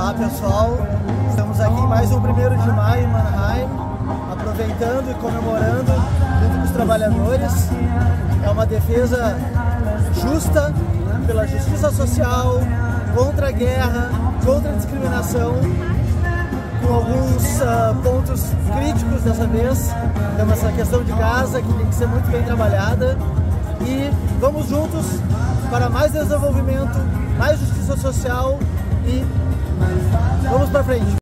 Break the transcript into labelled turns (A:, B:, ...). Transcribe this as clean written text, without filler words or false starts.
A: Olá pessoal, estamos aqui em mais um 1º de maio em Mannheim, aproveitando e comemorando junto com os trabalhadores. É uma defesa justa pela justiça social, contra a guerra, contra a discriminação, com alguns pontos críticos dessa vez. Temos essa questão de casa que tem que ser muito bem trabalhada e vamos juntos para mais desenvolvimento, mais justiça social e vamos para frente.